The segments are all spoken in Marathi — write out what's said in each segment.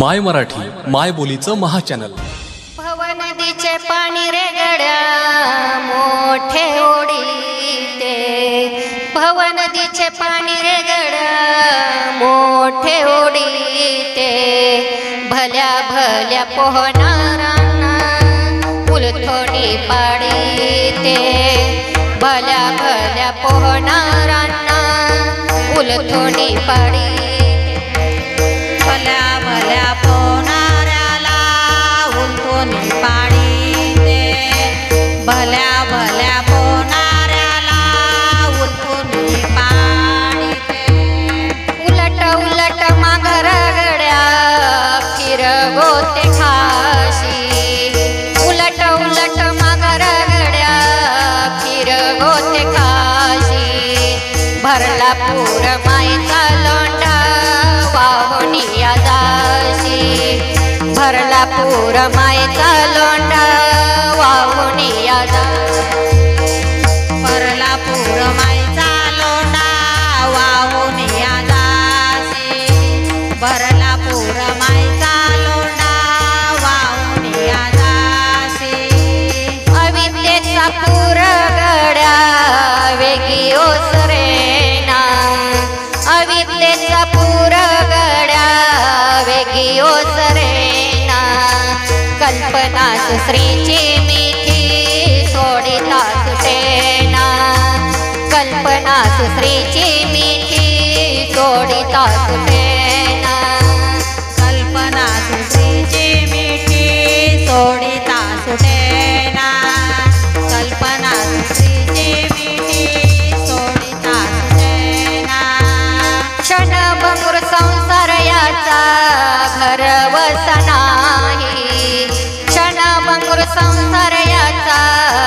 माय मराठी माय बोलीचं महाचॅनल। भव नदीचे पाणी रे गड्या मोठे ओढीते, भव नदीचे पाणी रे गड्या मोठे ओढीते, भल्या भल्या पोहणारांना उलथोडी पाडीते, भल्या भल्या पोहणारांना उलथोडी पाडी, भल्या भल्या पोहणाऱ्याला उलथोडी पाडीते, भल्या भल्या पोहणाऱ्याला उलथोडी पाडीते, उलट उलट माघार गड्या फिरगोते खाशी, उलट उलट माघार गड्या फिरगोते खाशी, भरला पूर मायचा लोंढा वाहुनिया जाशी, भरला पूर मायचा लोंढा वाहुनिया जाशी, भरला पूर मायचा लोंढा वाहुनिया जाशी, भरला पूर मायचा लोंढा वाहुनिया जाशी, अविद्येचा पूर गड्या वेगी ओसरेना, अविद्येचा पूर गड्या वेगी ओसरेना, कल्पना सुश्रीची मिठी सोडिता सुटेना, कल्पना सुश्रीची मिठी सोडिता सुटेना, कल्पना सुश्रीची मिठी सोडिता सुटेना, कल्पना सुश्रीची मिठी सोडिता सुटेना, क्षणभंगुर संसार याचा घरवस नाही, क्षणभंगुर संसार याचा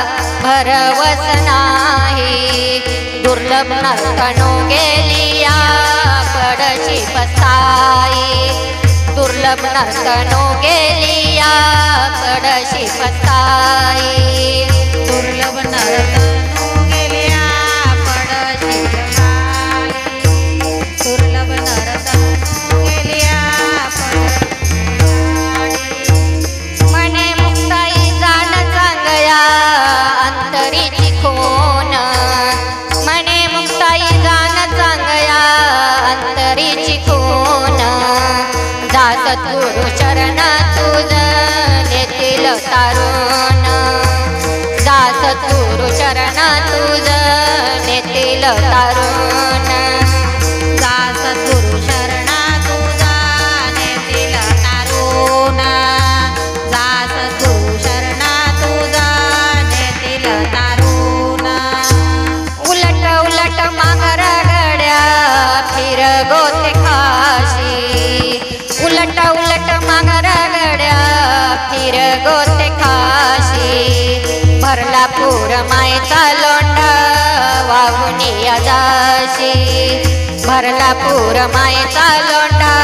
भरवस नाही, दुर्लभ नर्तनो गेलिया पडशी पस्ताई, दुर्लभ नर्तनो गेलिया पडशी पस्ताई, दुर्लभ नर्तनो गेल्या पडशी पस्ताई, दुर्लभ नर्तनो गेल्या पडशी, मने मुक्ताई जाण चांगया अंतरीची खोन, मने मुक्ताई जाण चांगया अंतरीची खोन, दास गुरु शरण तुझ नेतील तारुण, दास गुरु शरण तुझ नेतील तारुण, दास गुरु शरणा तुझा नेतील तारुण, दास गुरु शरणा तुझा नेतील तारुण, उलट उलट माघार गड्या फिरगोते खाशी, उलट उलट माघार गड्या फिरगोते खाशी, भरला पूर मायचा लोंढा वाहुनिया जाशी, भरला पूर मायचा लोंढा